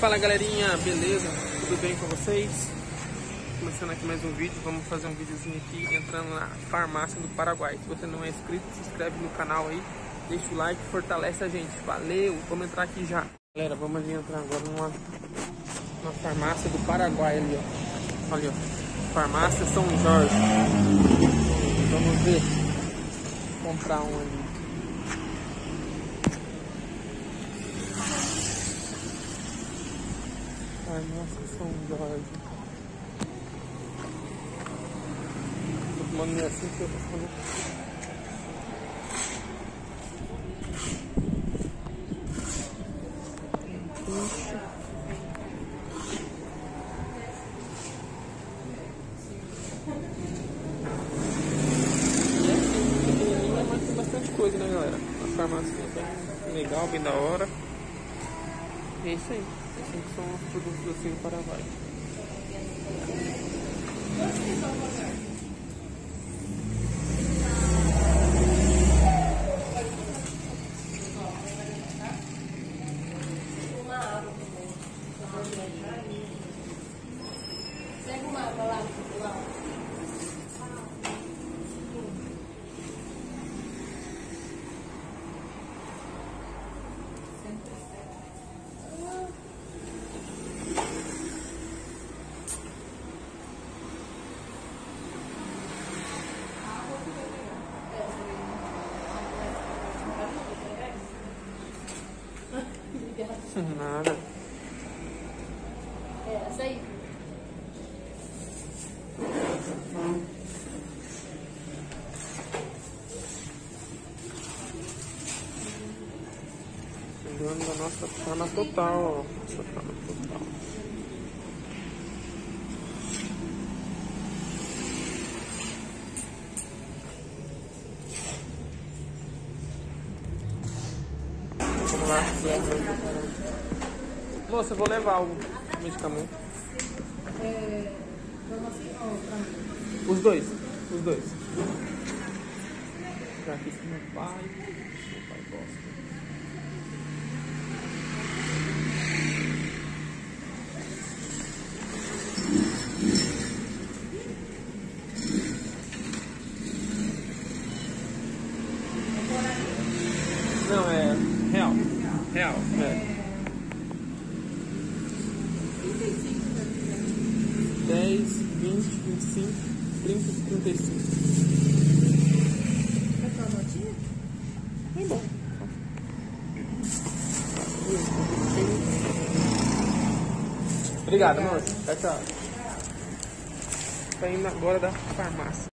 Fala galerinha, beleza? Tudo bem com vocês? Começando aqui mais um vídeo, vamos fazer um videozinho aqui entrando na farmácia do Paraguai. Se você não é inscrito, se inscreve no canal aí, deixa o like, fortalece a gente. Valeu, vamos entrar aqui já. Galera, vamos ali entrar agora numa farmácia do Paraguai ali, ó. Ali, ó, farmácia São Jorge. Vamos ver, comprar um ali. Farmácia São Jorge. Tô tomando assim que eu tô falando. Mas tem bastante coisa, né, galera? A farmácia é bem legal, bem da hora. E é isso aí. Esses são os produtos assim do Paraguai. Pega uma água lá, Nada. é essa aí. Chegando da nossa forma total, ó. Nossa forma total. Vamos lá. Moça, eu vou levar o medicamento. Vamos assim, ó, pra mim. Os dois. Já aqui com meu pai. Meu pai gosta. Não, é real. Real, é. 10, 20, 25, 30, 35. Quer tua notinha? Vem bom. Obrigado, moço. Tchau, tchau. Tá indo agora da farmácia.